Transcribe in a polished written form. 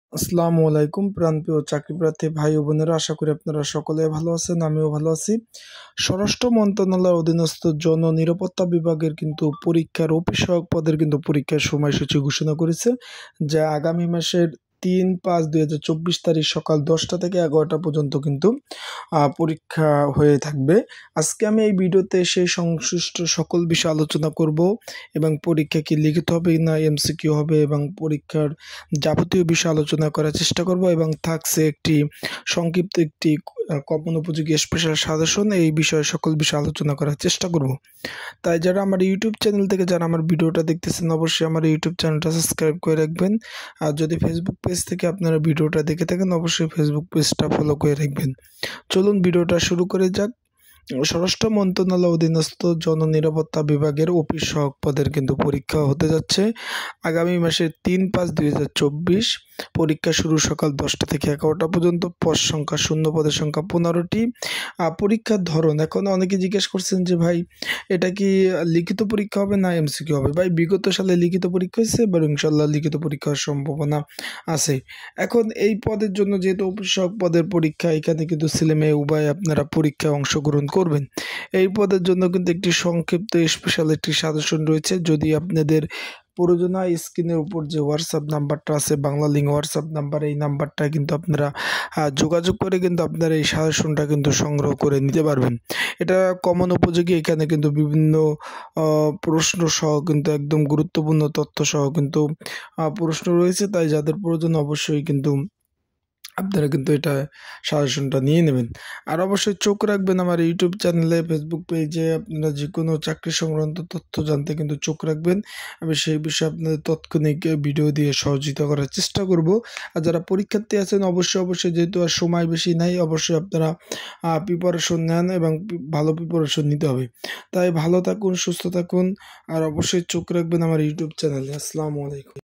আসসালামু আলাইকুম প্রাণপ্রিয় চাকরিপ্রার্থী ভাই ও বোনেরা, আশা করি আপনারা সকলে ভালো আছেন। আমিও ভালো আছি। স্বরাষ্ট্র মন্ত্রণালয়ের অধীনস্থ জননিরাপত্তা বিভাগের কিন্তু পরীক্ষার অফিস সহায়ক পদের কিন্তু পরীক্ষার সময়সূচি ঘোষণা করেছে, যা আগামী মাসের 3-5-2024 তারিখ সকাল 10টা থেকে 11টা পর্যন্ত কিন্তু পরীক্ষা হয়ে থাকবে। আজকে আমি এই ভিডিওতে সেই সংশ্লিষ্ট সকল বিষয় আলোচনা করব এবং পরীক্ষা কি লিখিত হবে না এমসিকিউ হবে এবং পরীক্ষার যাবতীয় বিষয় আলোচনা করার চেষ্টা করব এবং থাকছে একটি সংক্ষিপ্ত একটি কমন উপযোগী স্পেশাল সাজেশন। এই বিষয়ে সকল বিষয় আলোচনা করার চেষ্টা করব। তাই যারা আমার ইউটিউব চ্যানেল থেকে যারা আমার ভিডিওটা দেখতেছেন, অবশ্যই আমার ইউটিউব চ্যানেলটা সাবস্ক্রাইব করে রাখবেন। আর যদি ফেসবুক পেজ থেকে আপনারা ভিডিওটা দেখে থাকেন, অবশ্যই ফেসবুক পেজটা ফলো করে রাখবেন। চলুন ভিডিওটা শুরু করে যাক। স্বরাষ্ট্র মন্ত্রণালয় অধীনস্থ জননিরাপত্তা বিভাগের অফিস সহায়ক পদের কিন্তু পরীক্ষা হতে যাচ্ছে আগামী মাসের 3-5-2024। পরীক্ষা শুরু সকাল 10টা থেকে 11টা পর্যন্ত। পদ সংখ্যা শূন্য, পদের সংখ্যা 15টি। পরীক্ষার ধরন এখন অনেকে জিজ্ঞেস করছেন যে ভাই এটা কি লিখিত পরীক্ষা হবে না এমসিকিউ হবে। ভাই বিগত সালে লিখিত পরীক্ষা হয়েছে, এবার ইনশাল্লাহ লিখিত পরীক্ষার সম্ভাবনা আছে। এখন এই পদের জন্য যেহেতু অফিস সহায়ক পদের পরীক্ষা, এখানে কিন্তু ছেলে মেয়ে উভয় আপনারা পরীক্ষায় অংশগ্রহণ করবেন। এই পদের জন্য কিন্তু একটি সংক্ষিপ্ত স্পেশাল একটি সাজেশন রয়েছে। যদি আপনাদের প্রয়োজন হয়, স্ক্রিনের উপর যে হোয়াটসঅ্যাপ নাম্বারটা আছে, বাংলা লিঙ্ক হোয়াটসঅ্যাপ নাম্বার, এই নাম্বারটা কিন্তু আপনারা যোগাযোগ করে কিন্তু আপনারা এই সাজেশনটা কিন্তু সংগ্রহ করে নিতে পারবেন। এটা কমন উপযোগী। এখানে কিন্তু বিভিন্ন প্রশ্ন সহ কিন্তু একদম গুরুত্বপূর্ণ তথ্য সহ কিন্তু প্রশ্ন রয়েছে। তাই যাদের প্রয়োজন অবশ্যই কিন্তু আপনারা কিন্তু এটা সাজেশনটা নিয়ে নেবেন। আর অবশ্যই চোখ রাখবেন আমার ইউটিউব চ্যানেলে, ফেসবুক পেজে। আপনারা যে কোনো চাকরি সংক্রান্ত তথ্য জানতে কিন্তু চোখ রাখবেন। আমি সেই বিষয়ে আপনাদের তাৎক্ষণিক ভিডিও দিয়ে সহযোগিতা করার চেষ্টা করব। আর যারা পরীক্ষার্থী আছেন, অবশ্যই যেহেতু আর সময় বেশি নাই, অবশ্যই আপনারা প্রিপারেশন নেন এবং ভালো প্রিপারেশন নিতে হবে। তাই ভালো থাকুন, সুস্থ থাকুন, আর অবশ্যই চোখ রাখবেন আমার ইউটিউব চ্যানেলে। আসসালামু আলাইকুম।